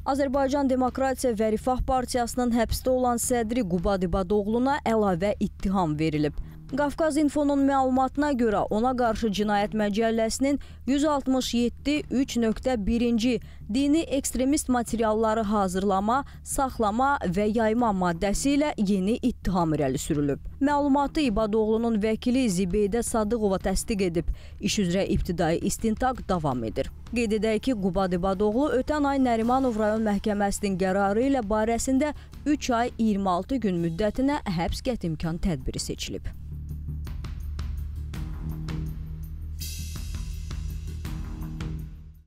Azərbaycan Demokratiya və Rifah Partiyasının həbsdə olan sədri Qubad İbadoğluna əlavə ittiham verilib. Qafqaz İnfonun məlumatına görə ona qarşı Cinayət Məcəlləsinin 167.3.1-ci dini ekstremist materialları hazırlama, saxlama və yayma maddəsi ilə yeni ittiham irəli sürülüb. Məlumatı İbadoğlunun vəkili Zibeydə Sadıqova təsdiq edib. İş üzrə ibtidai istintaq davam edir. Qeyd edək ki, Qubad İbadoğlu ötən ay Nərimanov rayon məhkəməsinin qərarı ilə barəsində 3 ay 26 gün müddətinə həbs qətimkan tədbiri seçilib.